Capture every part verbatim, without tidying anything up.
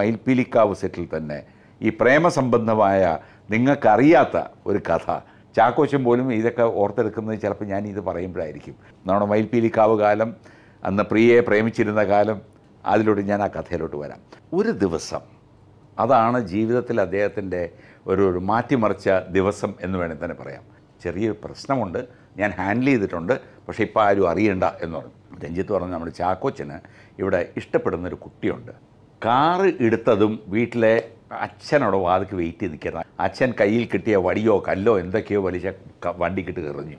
മയിൽപ്പീലിക്കാവ് സെറ്റിൽ തന്നെ ഈ പ്രേമസംബന്ധമായ നിങ്ങൾക്കറിയാത്ത ഒരു കഥ, ചാക്കോച്ചൻ പോലും ഇതൊക്കെ ഓർത്തെടുക്കുന്നത് ചിലപ്പോൾ ഞാൻ ഇത് പറയുമ്പോഴായിരിക്കും. നമ്മുടെ മയിൽപ്പീലിക്കാവ് കാലം, അന്ന് പ്രിയയെ പ്രേമിച്ചിരുന്ന കാലം, അതിലൂടെ ഞാൻ ആ കഥയിലോട്ട് വരാം. ഒരു ദിവസം, അതാണ് ജീവിതത്തിൽ അദ്ദേഹത്തിൻ്റെ ഒരു ഒരു മാറ്റിമറിച്ച ദിവസം എന്ന് വേണമെങ്കിൽ തന്നെ പറയാം. ചെറിയൊരു പ്രശ്നമുണ്ട്, ഞാൻ ഹാൻഡിൽ ചെയ്തിട്ടുണ്ട്, പക്ഷേ ഇപ്പോൾ ആരും അറിയണ്ട എന്ന് പറഞ്ഞു. രഞ്ജിത്ത് പറഞ്ഞു, നമ്മുടെ ചാക്കോച്ചന് ഇവിടെ ഇഷ്ടപ്പെടുന്നൊരു കുട്ടിയുണ്ട്. കാറ് എടുത്തതും വീട്ടിലെ അച്ഛനോട് വാതിക്ക് വെയിറ്റ് ചെയ്ത് നിൽക്കണം. അച്ഛൻ കയ്യിൽ കിട്ടിയ വടിയോ കല്ലോ എന്തൊക്കെയോ വലിച്ച വണ്ടിക്കിട്ട് എറിഞ്ഞു.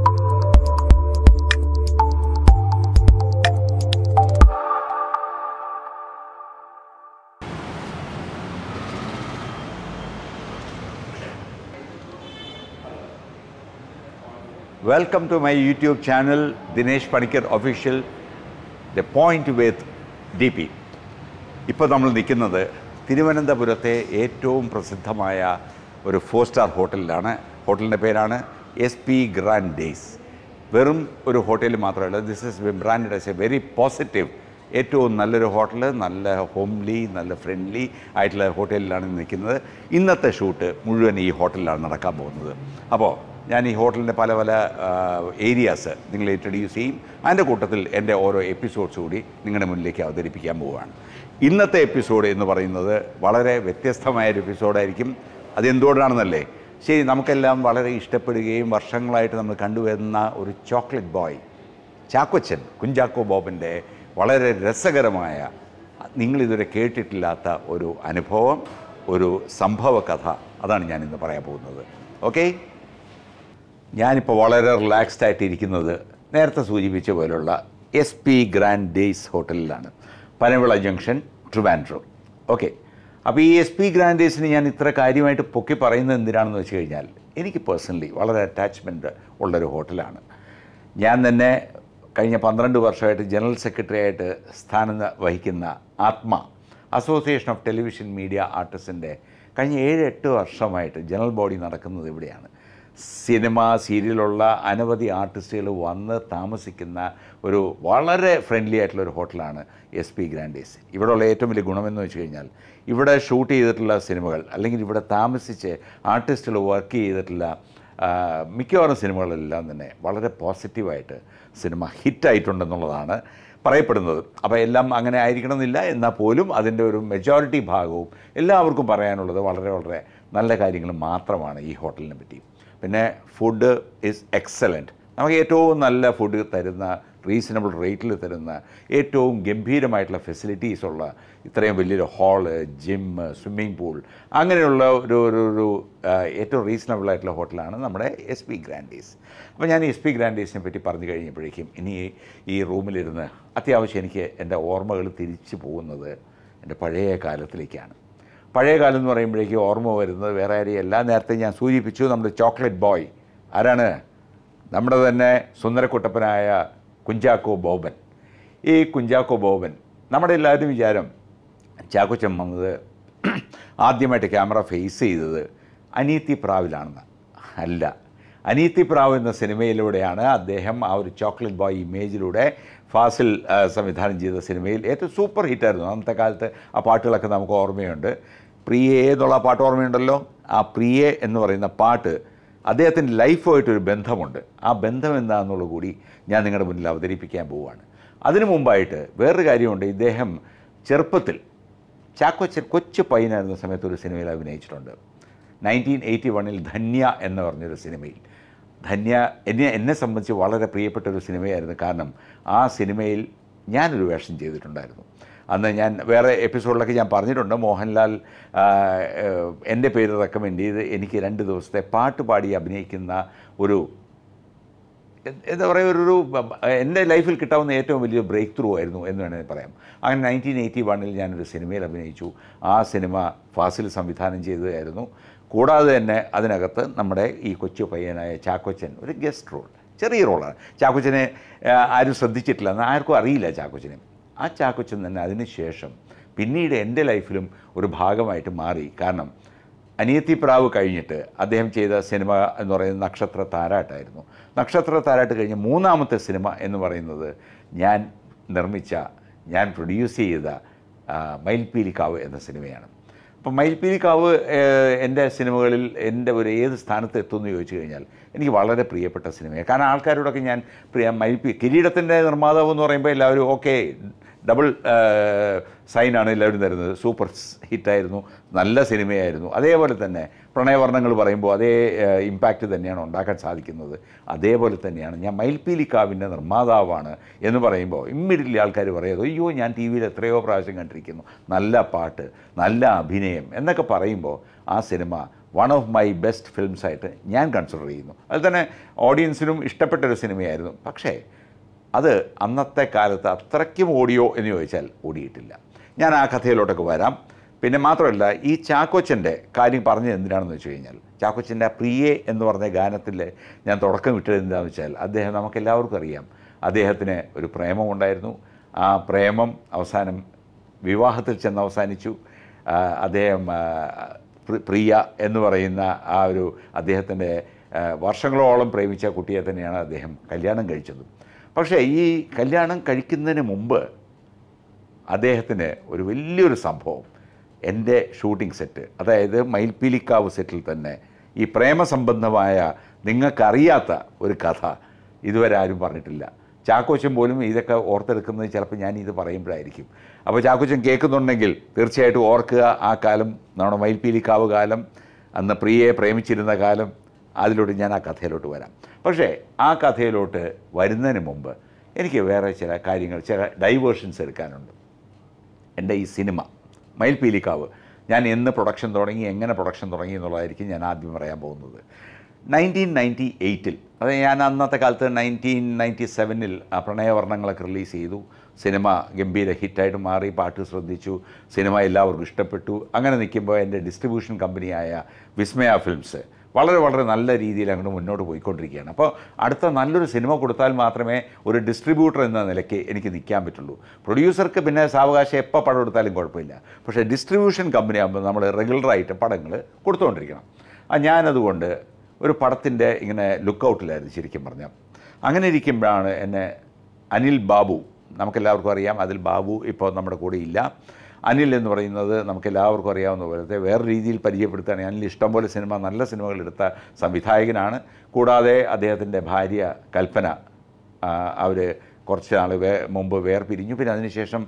Welcome to my YouTube channel, Dinesh Panicker Official, The Point with D P. ഇപ്പോൾ നമ്മൾ നിൽക്കുന്നത് തിരുവനന്തപുരത്തെ ഏറ്റവും പ്രസിദ്ധമായ ഒരു ഫോർ സ്റ്റാർ ഹോട്ടലിലാണ്. ഹോട്ടലിൻ്റെ പേരാണ് എസ് പി ഗ്രാൻഡ് ഡേയ്സ്. വെറും ഒരു ഹോട്ടൽ മാത്രമല്ല, this is been branded as a very positive, ഏറ്റവും നല്ലൊരു ഹോട്ടൽ, നല്ല ഹോംലി, നല്ല ഫ്രണ്ട്ലി ആയിട്ടുള്ള ഹോട്ടലിലാണ് നിൽക്കുന്നത്. ഇന്നത്തെ ഷൂട്ട് മുഴുവൻ ഈ ഹോട്ടലിലാണ് നടക്കാൻ പോകുന്നത്. അപ്പോൾ ഞാൻ ഈ ഹോട്ടലിൻ്റെ പല പല ഏരിയാസ് നിങ്ങളെ ഇൻട്രൊഡ്യൂസ് ചെയ്യും. അതിൻ്റെ കൂട്ടത്തിൽ എൻ്റെ ഓരോ എപ്പിസോഡ്സ് കൂടി നിങ്ങളുടെ മുന്നിലേക്ക് അവതരിപ്പിക്കാൻ പോവുകയാണ്. ഇന്നത്തെ എപ്പിസോഡ് എന്ന് പറയുന്നത് വളരെ വ്യത്യസ്തമായൊരു എപ്പിസോഡായിരിക്കും. അതെന്തുകൊണ്ടാണെന്നല്ലേ, ശരി, നമുക്കെല്ലാം വളരെ ഇഷ്ടപ്പെടുകയും വർഷങ്ങളായിട്ട് നമ്മൾ കണ്ടുവരുന്ന ഒരു ചോക്ലേറ്റ് ബോയ് ചാക്കോച്ചൻ, കുഞ്ചാക്കോ ബോബൻ്റെ വളരെ രസകരമായ, നിങ്ങളിതുവരെ കേട്ടിട്ടില്ലാത്ത ഒരു അനുഭവം, ഒരു സംഭവ കഥ, അതാണ് ഞാനിന്ന് പറയാൻ പോകുന്നത്. ഓക്കെ, ഞാനിപ്പോൾ വളരെ റിലാക്സ്ഡ് ആയിട്ടിരിക്കുന്നത് നേരത്തെ സൂചിപ്പിച്ച പോലുള്ള എസ് പി ഗ്രാൻഡ് ഡേയ്സ് ഹോട്ടലിലാണ്, പനവിള ജംഗ്ഷൻ, ട്രിവാൻഡ്രം. ഓക്കെ, അപ്പോൾ ഈ എസ് പി ഗ്രാൻഡ് ഡേയ്സിന് ഞാൻ ഇത്ര കാര്യമായിട്ട് പൊക്കി പറയുന്നത് എന്തിനാണെന്ന് വെച്ച് കഴിഞ്ഞാൽ, എനിക്ക് പേഴ്സണലി വളരെ അറ്റാച്ച്മെൻറ്റ് ഉള്ളൊരു ഹോട്ടലാണ്. ഞാൻ തന്നെ കഴിഞ്ഞ പന്ത്രണ്ട് വർഷമായിട്ട് ജനറൽ സെക്രട്ടറി ആയിട്ട് സ്ഥാനം വഹിക്കുന്ന Aatma, Association of Television Media ആർട്ടിസ്റ്റിൻ്റെ കഴിഞ്ഞ ഏഴ് എട്ട് വർഷമായിട്ട് ജനറൽ ബോഡി നടക്കുന്നത് ഇവിടെയാണ്. സിനിമ, സീരിയലുള്ള അനവധി ആർട്ടിസ്റ്റുകൾ വന്ന് താമസിക്കുന്ന ഒരു വളരെ ഫ്രണ്ട്ലി ആയിട്ടുള്ളൊരു ഹോട്ടലാണ് എസ് പി ഗ്രാൻഡ് ഡേയ്സ്. ഇവിടെയുള്ള ഏറ്റവും വലിയ ഗുണമെന്ന് വെച്ച് കഴിഞ്ഞാൽ, ഇവിടെ ഷൂട്ട് ചെയ്തിട്ടുള്ള സിനിമകൾ അല്ലെങ്കിൽ ഇവിടെ താമസിച്ച് ആർട്ടിസ്റ്റുകൾ വർക്ക് ചെയ്തിട്ടുള്ള മിക്കവാറും സിനിമകളെല്ലാം തന്നെ വളരെ പോസിറ്റീവായിട്ട് സിനിമ ഹിറ്റായിട്ടുണ്ടെന്നുള്ളതാണ് പറയപ്പെടുന്നത്. അപ്പോൾ എല്ലാം അങ്ങനെ ആയിരിക്കണമെന്നില്ല, എന്നാൽ പോലും അതിൻ്റെ ഒരു മെജോറിറ്റി ഭാഗവും എല്ലാവർക്കും പറയാനുള്ളത് വളരെ വളരെ നല്ല കാര്യങ്ങൾ മാത്രമാണ് ഈ ഹോട്ടലിനെ പറ്റി. പിന്നെ ഫുഡ് ഈസ് എക്സലൻറ്റ്. നമുക്ക് ഏറ്റവും നല്ല ഫുഡ് തരുന്ന, റീസണബിൾ റേറ്റിൽ തരുന്ന, ഏറ്റവും ഗംഭീരമായിട്ടുള്ള ഫെസിലിറ്റീസുള്ള ഇത്രയും വലിയൊരു ഹാള്, ജിം, സ്വിമ്മിംഗ് പൂൾ, അങ്ങനെയുള്ള ഒരു ഒരു ഒരു ഏറ്റവും റീസണബിൾ ആയിട്ടുള്ള ഹോട്ടലാണ് നമ്മുടെ എസ് പി ഗ്രാൻഡ് ഡേയ്സ്. അപ്പോൾ ഞാൻ എസ് പി ഗ്രാൻഡ് ഡേയ്സിനെ പറ്റി പറഞ്ഞു കഴിഞ്ഞപ്പോഴേക്കും ഇനി ഈ റൂമിലിരുന്ന് അത്യാവശ്യം എനിക്ക് എൻ്റെ ഓർമ്മകൾ തിരിച്ചു പോകുന്നത് എൻ്റെ പഴയ കാലത്തിലേക്കാണ്. പഴയ കാലം എന്ന് പറയുമ്പോഴേക്കും ഓർമ്മ വരുന്നത് വേറെ ആരെയും എല്ലാ നേരത്തെ ഞാൻ സൂചിപ്പിച്ചു, നമ്മുടെ ചോക്ലേറ്റ് ബോയ് ആരാണ്? നമ്മുടെ തന്നെ സുന്ദരക്കുട്ടപ്പനായ കുഞ്ചാക്കോ ബോബൻ. ഈ കുഞ്ചാക്കോ ബോബൻ, നമ്മുടെ എല്ലാവരും വിചാരം ചാക്കോച്ചൻ വന്നത് ആദ്യമായിട്ട് ക്യാമറ ഫേസ് ചെയ്തത് അനിയത്തി പ്രാവിലാണെന്ന്. അല്ല, അനിയത്തി പ്രാവ് എന്ന സിനിമയിലൂടെയാണ് അദ്ദേഹം ആ ഒരു ചോക്ലേറ്റ് ബോയ് ഇമേജിലൂടെ ഫാസിൽ സംവിധാനം ചെയ്ത സിനിമയിൽ ഏറ്റവും സൂപ്പർ ഹിറ്റായിരുന്നു. അന്നത്തെ കാലത്ത് ആ പാട്ടുകളൊക്കെ നമുക്ക് ഓർമ്മയുണ്ട്. പ്രിയേ എന്നുള്ള പാട്ട് ഓർമ്മയുണ്ടല്ലോ. ആ പ്രിയേ എന്ന് പറയുന്ന പാട്ട് അദ്ദേഹത്തിൻ്റെ ലൈഫുമായിട്ടൊരു ബന്ധമുണ്ട്. ആ ബന്ധം എന്താണെന്നുള്ളത് കൂടി ഞാൻ നിങ്ങളുടെ മുന്നിൽ അവതരിപ്പിക്കാൻ പോവുകയാണ്. അതിനു മുമ്പായിട്ട് വേറൊരു കാര്യമുണ്ട്. ഇദ്ദേഹം ചെറുപ്പത്തിൽ ചാക്കോച്ചൻ കൊച്ചു പയ്യനായിരുന്ന സമയത്ത് ഒരു സിനിമയിൽ അഭിനയിച്ചിട്ടുണ്ട്. നയൻറ്റീൻ എയ്റ്റി വണ്ണിൽ ധന്യ എന്ന് പറഞ്ഞൊരു സിനിമയിൽ. ധന്യ എന്നെ എന്നെ സംബന്ധിച്ച് വളരെ പ്രിയപ്പെട്ടൊരു സിനിമയായിരുന്നു. കാരണം ആ സിനിമയിൽ ഞാനൊരു വേഷം ചെയ്തിട്ടുണ്ടായിരുന്നു. അന്ന് ഞാൻ വേറെ എപ്പിസോഡിലൊക്കെ ഞാൻ പറഞ്ഞിട്ടുണ്ട്, മോഹൻലാൽ എൻ്റെ പേര് റെക്കമെൻഡ് ചെയ്ത് എനിക്ക് രണ്ട് ദിവസത്തെ പാട്ട് പാടി അഭിനയിക്കുന്ന ഒരു എന്താ പറയുക ഒരു എൻ്റെ ലൈഫിൽ കിട്ടാവുന്ന ഏറ്റവും വലിയ ബ്രേക്ക് ത്രൂ ആയിരുന്നു എന്ന് വേണമെങ്കിൽ പറയാം. അങ്ങനെ നയൻറ്റീൻ എയ്റ്റി വണ്ണിൽ ഞാനൊരു സിനിമയിൽ അഭിനയിച്ചു. ആ സിനിമ ഫാസിൽ സംവിധാനം ചെയ്തതായിരുന്നു. കൂടാതെ തന്നെ അതിനകത്ത് നമ്മുടെ ഈ കൊച്ചു പയ്യനായ ചാക്കോച്ചൻ ഒരു ഗസ്റ്റ് റോൾ, ചെറിയ റോളാണ്. ചാക്കോച്ചനെ ആരും ശ്രദ്ധിച്ചിട്ടില്ല, എന്നാൽ ആർക്കും അറിയില്ല ചാക്കോച്ചനെ. ആ ചാക്കോച്ചൻ തന്നെ അതിന് ശേഷം പിന്നീട് എൻ്റെ ലൈഫിലും ഒരു ഭാഗമായിട്ട് മാറി. കാരണം അനിയത്തി പ്രാവ് കഴിഞ്ഞിട്ട് അദ്ദേഹം ചെയ്ത സിനിമ എന്ന് പറയുന്നത് നക്ഷത്ര താരാട്ടായിരുന്നു. നക്ഷത്ര താരാട്ട് കഴിഞ്ഞ് മൂന്നാമത്തെ സിനിമ എന്ന് പറയുന്നത് ഞാൻ നിർമ്മിച്ച, ഞാൻ പ്രൊഡ്യൂസ് ചെയ്ത മയിൽപ്പീലിക്കാവ് എന്ന സിനിമയാണ്. അപ്പം മയിൽപ്പീലിക്കാവ് എൻ്റെ സിനിമകളിൽ എൻ്റെ ഒരു ഏത് സ്ഥാനത്ത് എത്തുമെന്ന് ചോദിച്ചു കഴിഞ്ഞാൽ എനിക്ക് വളരെ പ്രിയപ്പെട്ട സിനിമയാണ്. കാരണം ആൾക്കാരോടൊക്കെ ഞാൻ പ്രിയ മയിൽപ്പി കിരീടത്തിൻ്റെ നിർമ്മാതാവ് എന്ന് പറയുമ്പോൾ എല്ലാവരും ഓക്കെ ഡബിൾ സൈനാണ് എല്ലാവരും തരുന്നത്. സൂപ്പർ ഹിറ്റായിരുന്നു, നല്ല സിനിമയായിരുന്നു. അതേപോലെ തന്നെ പ്രണയവർണ്ണങ്ങൾ പറയുമ്പോൾ അതേ ഇമ്പാക്റ്റ് തന്നെയാണ് ഉണ്ടാക്കാൻ സാധിക്കുന്നത്. അതേപോലെ തന്നെയാണ് ഞാൻ മയിൽപ്പീലിക്കാവിൻ്റെ നിർമ്മാതാവാണ് എന്ന് പറയുമ്പോൾ ഇമ്മീഡിയറ്റ്ലി ആൾക്കാർ പറയുന്നത് അയ്യോ ഞാൻ ടി വിയിൽ എത്രയോ പ്രാവശ്യം കണ്ടിരിക്കുന്നു, നല്ല പാട്ട്, നല്ല അഭിനയം എന്നൊക്കെ പറയുമ്പോൾ ആ cinema one of my best ഫിലിംസായിട്ട് ഞാൻ കൺസിഡർ ചെയ്യുന്നു. അത് തന്നെ ഓഡിയൻസിനും ഇഷ്ടപ്പെട്ടൊരു സിനിമയായിരുന്നു. പക്ഷേ അത് അന്നത്തെ കാലത്ത് അത്രയ്ക്കും ഓടിയോ എന്ന് ചോദിച്ചാൽ ഓടിയിട്ടില്ല. ഞാൻ ആ കഥയിലോട്ടൊക്കെ വരാം. പിന്നെ മാത്രമല്ല ഈ ചാക്കോച്ചൻ്റെ കാര്യം പറഞ്ഞത് എന്തിനാണെന്ന് വെച്ച് കഴിഞ്ഞാൽ ചാക്കോച്ചൻ്റെ പ്രിയേ എന്ന് പറഞ്ഞ ഗാനത്തിൽ ഞാൻ തുടക്കം വിട്ടത് എന്താണെന്ന് വെച്ചാൽ അദ്ദേഹം നമുക്കെല്ലാവർക്കും അറിയാം അദ്ദേഹത്തിന് ഒരു പ്രേമമുണ്ടായിരുന്നു. ആ പ്രേമം അവസാനം വിവാഹത്തിൽ ചെന്ന് അവസാനിച്ചു. അദ്ദേഹം പ്രിയ എന്ന് പറയുന്ന ആ ഒരു അദ്ദേഹത്തിൻ്റെ വർഷങ്ങളോളം പ്രേമിച്ച കുട്ടിയെ തന്നെയാണ് അദ്ദേഹം കല്യാണം കഴിച്ചത്. പക്ഷേ ഈ കല്യാണം കഴിക്കുന്നതിന് മുമ്പ് അദ്ദേഹത്തിന് ഒരു വലിയൊരു സംഭവം എൻ്റെ ഷൂട്ടിംഗ് സെറ്റ്, അതായത് മയിൽപ്പീലിക്കാവ് സെറ്റിൽ തന്നെ ഈ പ്രേമസംബന്ധമായ നിങ്ങൾക്കറിയാത്ത ഒരു കഥ ഇതുവരെ ആരും പറഞ്ഞിട്ടില്ല. ചാക്കോച്ചൻ പോലും ഇതൊക്കെ ഓർത്തെടുക്കുന്നത് ചിലപ്പോൾ ഞാൻ ഇത് പറയുമ്പോഴായിരിക്കും. അപ്പോൾ ചാക്കോച്ചൻ കേൾക്കുന്നുണ്ടെങ്കിൽ തീർച്ചയായിട്ടും ഓർക്കുക ആ കാലം, നമ്മുടെ മയിൽപ്പീലിക്കാവ് കാലം, അന്ന് പ്രിയയെ പ്രേമിച്ചിരുന്ന കാലം. അതിലോട്ട് ഞാൻ ആ കഥയിലോട്ട് വരാം. പക്ഷേ ആ കഥയിലോട്ട് വരുന്നതിന് മുമ്പ് എനിക്ക് വേറെ ചില കാര്യങ്ങൾ, ചില ഡൈവേർഷൻസ് എടുക്കാനുണ്ട്. എൻ്റെ ഈ സിനിമ മയിൽപ്പീലിക്കാവ് ഞാൻ എന്ന് പ്രൊഡക്ഷൻ തുടങ്ങി, എങ്ങനെ പ്രൊഡക്ഷൻ തുടങ്ങി എന്നുള്ളതായിരിക്കും ഞാൻ ആദ്യം പറയാൻ പോകുന്നത്. നയൻറ്റീൻ നയൻറ്റി എയ്റ്റിൽ, അത് ഞാൻ അന്നത്തെ കാലത്ത് നയൻറ്റീൻ നയൻറ്റി സെവനിൽ ആ പ്രണയവർണ്ണങ്ങളൊക്കെ റിലീസ് ചെയ്തു. സിനിമ ഗംഭീര ഹിറ്റായിട്ട് മാറി, പാട്ട് ശ്രദ്ധിച്ചു, സിനിമ എല്ലാവർക്കും ഇഷ്ടപ്പെട്ടു. അങ്ങനെ നിൽക്കുമ്പോൾ എൻ്റെ ഡിസ്ട്രിബ്യൂഷൻ കമ്പനിയായ വിസ്മയ ഫിലിംസ് വളരെ വളരെ നല്ല രീതിയിൽ അങ്ങോട്ട് മുന്നോട്ട് പോയിക്കൊണ്ടിരിക്കുകയാണ്. അപ്പോൾ അടുത്ത നല്ലൊരു സിനിമ കൊടുത്താൽ മാത്രമേ ഒരു ഡിസ്ട്രിബ്യൂട്ടർ എന്ന നിലയ്ക്ക് എനിക്ക് നിൽക്കാൻ പറ്റുള്ളൂ. പ്രൊഡ്യൂസർക്ക് പിന്നെ സാവകാശം എപ്പോൾ പടം എടുത്താലും കുഴപ്പമില്ല. പക്ഷേ ഡിസ്ട്രിബ്യൂഷൻ കമ്പനി ആകുമ്പോൾ നമ്മൾ റെഗുലറായിട്ട് പടങ്ങൾ കൊടുത്തുകൊണ്ടിരിക്കണം. ആ ഞാനതുകൊണ്ട് ഒരു പടത്തിൻ്റെ ഇങ്ങനെ ലുക്കൗട്ടിലായിരുന്നു ശരിക്കും പറഞ്ഞാൽ. അങ്ങനെ ഇരിക്കുമ്പോഴാണ് എന്നെ അനിൽ ബാബു, നമുക്കെല്ലാവർക്കും അറിയാം അതിൽ ബാബു ഇപ്പോൾ നമ്മുടെ കൂടെ ഇല്ല. അനിൽ എന്ന് പറയുന്നത് നമുക്കെല്ലാവർക്കും അറിയാവുന്ന പോലത്തെ വേറെ രീതിയിൽ പരിചയപ്പെടുത്തുകയാണ്. അനിൽ ഇഷ്ടംപോലെ സിനിമ, നല്ല സിനിമകളെടുത്ത സംവിധായകനാണ്. കൂടാതെ അദ്ദേഹത്തിൻ്റെ ഭാര്യ കൽപ്പന, അവർ കുറച്ച് നാൾ വേ മുമ്പ് വേർപിരിഞ്ഞു. പിന്നെ അതിനുശേഷം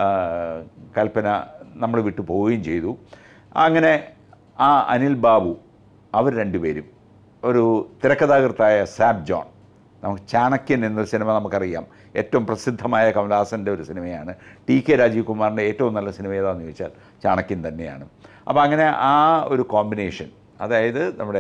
കൽപ്പന നമ്മൾ വിട്ടു പോവുകയും ചെയ്തു. അങ്ങനെ ആ അനിൽ ബാബു അവർ രണ്ടുപേരും ഒരു തിരക്കഥാകൃത്തായ സാബ് ജോൺ, നമുക്ക് ചാണക്യൻ എന്നൊരു സിനിമ നമുക്കറിയാം, ഏറ്റവും പ്രസിദ്ധമായ കമലഹാസൻ്റെ ഒരു സിനിമയാണ്. ടി കെ രാജീവ് കുമാറിൻ്റെ ഏറ്റവും നല്ല സിനിമ ഏതാണെന്ന് ചോദിച്ചാൽ ചാണക്യൻ തന്നെയാണ്. അപ്പോൾ അങ്ങനെ ആ ഒരു കോമ്പിനേഷൻ, അതായത് നമ്മുടെ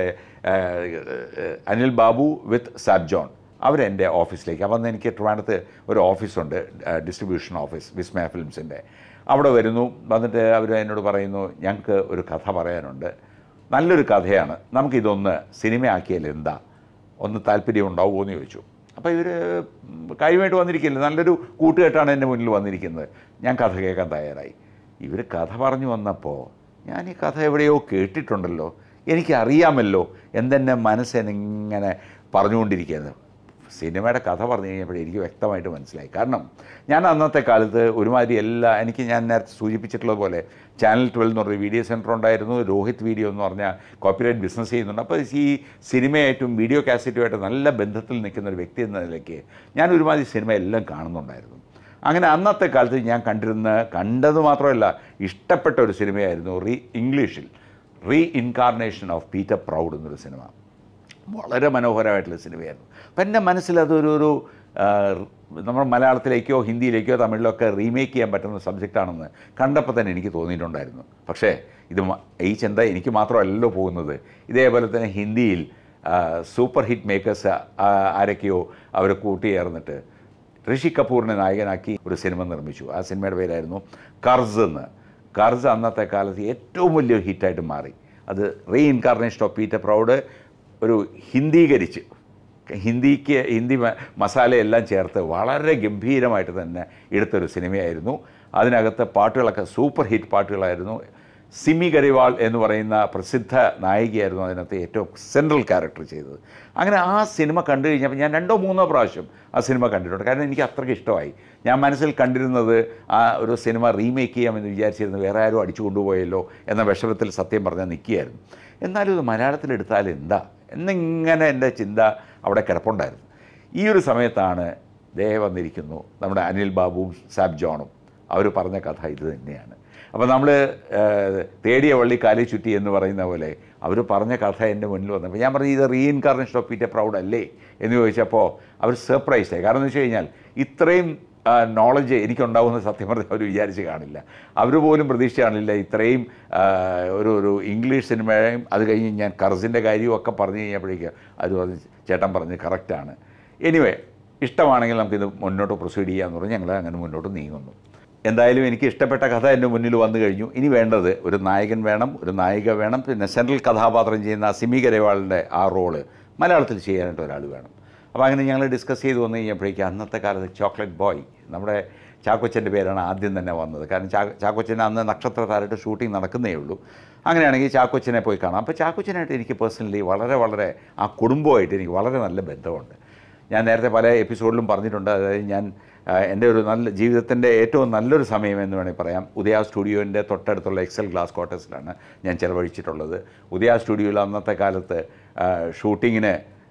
അനിൽ ബാബു വിത്ത് സാബ് ജോൺ, അവരെൻ്റെ ഓഫീസിലേക്ക്, അപ്പം അന്ന് എനിക്ക് ട്രിവാൻഡ്രത്ത് ഒരു ഓഫീസുണ്ട്, ഡിസ്ട്രിബ്യൂഷൻ ഓഫീസ് വിസ്മയ ഫിലിംസിൻ്റെ. അവിടെ വരുന്നു. വന്നിട്ട് അവർ എന്നോട് പറയുന്നു ഞങ്ങൾക്ക് ഒരു കഥ പറയാനുണ്ട്, നല്ലൊരു കഥയാണ്, നമുക്കിതൊന്ന് സിനിമയാക്കിയാൽ എന്താ, ഒന്ന് താല്പര്യം ഉണ്ടാവുമോ എന്ന് ചോദിച്ചു. അപ്പോൾ ഇവർ കാര്യമായിട്ട് വന്നിരിക്കില്ല, നല്ലൊരു കൂട്ടുകെട്ടാണ് എൻ്റെ മുന്നിൽ വന്നിരിക്കുന്നത്. ഞാൻ കഥ കേൾക്കാൻ തയ്യാറായി. ഇവർ കഥ പറഞ്ഞു വന്നപ്പോൾ ഞാൻ ഈ കഥ എവിടെയോ കേട്ടിട്ടുണ്ടല്ലോ, എനിക്കറിയാമല്ലോ എന്തെന്നെ മനസ്സിനിങ്ങനെ പറഞ്ഞുകൊണ്ടിരിക്കുന്നത്. സിനിമയുടെ കഥ പറഞ്ഞു കഴിഞ്ഞപ്പോഴേ എനിക്ക് വ്യക്തമായിട്ട് മനസ്സിലായി. കാരണം ഞാൻ അന്നത്തെ കാലത്ത് ഒരുമാതിരി എല്ലാ, എനിക്ക് ഞാൻ നേരത്തെ സൂചിപ്പിച്ചിട്ടുള്ളത് പോലെ ചാനൽ ട്വൽവ് എന്ന് പറഞ്ഞൊരു വീഡിയോ സെൻറ്റർ ഉണ്ടായിരുന്നു, രോഹിത് വീഡിയോ എന്ന് പറഞ്ഞാൽ കോപ്പിറൈറ്റ് ബിസിനസ് ചെയ്യുന്നുണ്ട്. അപ്പോൾ ഈ സിനിമയായിട്ടും വീഡിയോ കാസറ്റുമായിട്ട് നല്ല ബന്ധത്തിൽ നിൽക്കുന്ന ഒരു വ്യക്തി എന്ന നിലയ്ക്ക് ഞാൻ ഒരുമാതിരി സിനിമ എല്ലാം കാണുന്നുണ്ടായിരുന്നു. അങ്ങനെ അന്നത്തെ കാലത്ത് ഞാൻ കണ്ടിരുന്ന, കണ്ടത് മാത്രമല്ല ഇഷ്ടപ്പെട്ട ഒരു സിനിമയായിരുന്നു റീ ഇംഗ്ലീഷിൽ reincarnation of Peter Proud എന്നൊരു സിനിമ. വളരെ മനോഹരമായിട്ടുള്ള സിനിമയായിരുന്നു. അപ്പം എൻ്റെ മനസ്സിൽ അതൊരു ഒരു നമ്മൾ മലയാളത്തിലേക്കോ ഹിന്ദിയിലേക്കോ തമിഴിലോ ഒക്കെ റീമേക്ക് ചെയ്യാൻ പറ്റുന്ന സബ്ജക്റ്റാണെന്ന് കണ്ടപ്പോൾ തന്നെ എനിക്ക് തോന്നിയിട്ടുണ്ടായിരുന്നു. പക്ഷേ ഇത് ഈ ചിന്ത എനിക്ക് മാത്രമല്ലല്ലോ പോകുന്നത്. ഇതേപോലെ തന്നെ ഹിന്ദിയിൽ സൂപ്പർ ഹിറ്റ് മേക്കേഴ്സ് ആരൊക്കെയോ അവർ കൂട്ടിയേർന്നിട്ട് ഋഷി കപൂറിനെ നായകനാക്കി ഒരു സിനിമ നിർമ്മിച്ചു. ആ സിനിമയുടെ പേരായിരുന്നു കർസ് എന്ന്. കർസ് അന്നത്തെ കാലത്ത് ഏറ്റവും വലിയൊരു ഹിറ്റായിട്ട് മാറി. അത് reincarnation of Peter Proud ഒരു ഹിന്ദീകരിച്ച്, ഹിന്ദിക്ക് ഹിന്ദി മസാലയെല്ലാം ചേർത്ത് വളരെ ഗംഭീരമായിട്ട് തന്നെ എടുത്തൊരു സിനിമയായിരുന്നു. അതിനകത്ത് പാട്ടുകളൊക്കെ സൂപ്പർ ഹിറ്റ് പാട്ടുകളായിരുന്നു. സിമി ഗരിവാൾ എന്ന് പറയുന്ന പ്രസിദ്ധ നായികയായിരുന്നു അതിനകത്ത് ഏറ്റവും സെൻട്രൽ ക്യാരക്ടർ ചെയ്തത്. അങ്ങനെ ആ സിനിമ കണ്ടു കഴിഞ്ഞപ്പോൾ ഞാൻ രണ്ടോ മൂന്നോ പ്രാവശ്യം ആ സിനിമ കണ്ടിട്ടുണ്ട്. കാരണം എനിക്ക് അത്രയ്ക്ക് ഇഷ്ടമായി. ഞാൻ മനസ്സിൽ കണ്ടിരുന്നത് ആ ഒരു സിനിമ റീമേക്ക് ചെയ്യാമെന്ന് വിചാരിച്ചിരുന്നു, വേറെ ആരും അടിച്ചു കൊണ്ടുപോയല്ലോ എന്ന വിഷമത്തിൽ സത്യം പറഞ്ഞാൽ നിൽക്കുകയായിരുന്നു. എന്നാലും ഇത് മലയാളത്തിലെടുത്താൽ എന്താ എന്നിങ്ങനെ എൻ്റെ ചിന്ത അവിടെ കിടപ്പുണ്ടായിരുന്നു. ഈ ഒരു സമയത്താണ് ദേ വന്നിരിക്കുന്നു നമ്മുടെ അനിൽ ബാബുവും സാബ് ജോണും. അവർ പറഞ്ഞ കഥ ഇത് തന്നെയാണ്. അപ്പോൾ നമ്മൾ തേടിയ വള്ളി കാലി ചുറ്റി എന്ന് പറയുന്ന പോലെ അവർ പറഞ്ഞ കഥ എൻ്റെ മുന്നിൽ വന്നപ്പോൾ ഞാൻ പറഞ്ഞു ഇത് റീഇൻകാർണേഷൻ ഓഫ് പീറ്റർ പ്രൗഡ് അല്ലേ എന്ന് ചോദിച്ചപ്പോൾ അവർ സർപ്രൈസ് ആയി. കാരണം എന്ന് വെച്ച് കഴിഞ്ഞാൽ ഇത്രയും നോളജ് എനിക്കുണ്ടാവുന്ന സത്യം പറഞ്ഞാൽ അവർ വിചാരിച്ച് കാണില്ല. അവർ പോലും പ്രതീക്ഷ കാണില്ല ഇത്രയും ഒരു ഒരു ഇംഗ്ലീഷ് സിനിമയും അത് കഴിഞ്ഞ് ഞാൻ കർസിൻ്റെ കാര്യവും ഒക്കെ പറഞ്ഞു കഴിഞ്ഞപ്പോഴേക്ക് അവർ പറഞ്ഞ് ചേട്ടൻ പറഞ്ഞ് കറക്റ്റാണ്. എനിവേ ഇഷ്ടമാണെങ്കിൽ നമുക്കിത് മുന്നോട്ട് പ്രൊസീഡ് ചെയ്യാമെന്ന് പറഞ്ഞ് ഞങ്ങൾ അങ്ങനെ മുന്നോട്ട് നീങ്ങുന്നു. എന്തായാലും എനിക്ക് ഇഷ്ടപ്പെട്ട കഥ എൻ്റെ മുന്നിൽ വന്നു കഴിഞ്ഞു. ഇനി വേണ്ടത് ഒരു നായകൻ വേണം, ഒരു നായിക വേണം, പിന്നെ സെൻട്രൽ കഥാപാത്രം ചെയ്യുന്ന സിമി ഗരേവാളിൻ്റെ ആ റോള് മലയാളത്തിൽ ചെയ്യാനായിട്ട് ഒരാൾ വേണം. അപ്പോൾ അങ്ങനെ ഞങ്ങൾ ഡിസ്കസ് ചെയ്ത് വന്നു കഴിഞ്ഞപ്പോഴേക്കും അന്നത്തെ കാലത്ത് ചോക്ലേറ്റ് ബോയ് നമ്മുടെ ചാക്കോച്ചൻ്റെ പേരാണ് ആദ്യം തന്നെ വന്നത്. കാരണം ചാ ചാക്കോച്ചന് അന്ന് നക്ഷത്രത്താരായിട്ട് ഷൂട്ടിംഗ് നടക്കുന്നേ ഉള്ളൂ. അങ്ങനെയാണെങ്കിൽ ചാക്കോച്ചനെ പോയി കാണാം. അപ്പോൾ ചാക്കോച്ചനായിട്ട് എനിക്ക് പേഴ്സണലി വളരെ വളരെ ആ കുടുംബമായിട്ട് എനിക്ക് വളരെ നല്ല ബന്ധമുണ്ട്. ഞാൻ നേരത്തെ പല എപ്പിസോഡിലും പറഞ്ഞിട്ടുണ്ട്. അതായത് ഞാൻ എൻ്റെ ഒരു നല്ല ജീവിതത്തിൻ്റെ ഏറ്റവും നല്ലൊരു സമയം എന്ന് വേണമെങ്കിൽ പറയാം ഉദയ സ്റ്റുഡിയോൻ്റെ തൊട്ടടുത്തുള്ള എക്സൽ ഗ്ലാസ് ക്വാർട്ടേഴ്സിലാണ് ഞാൻ ചിലവഴിച്ചിട്ടുള്ളത്. ഉദയ സ്റ്റുഡിയോയിൽ അന്നത്തെ കാലത്ത് ഷൂട്ടിങ്ങിന്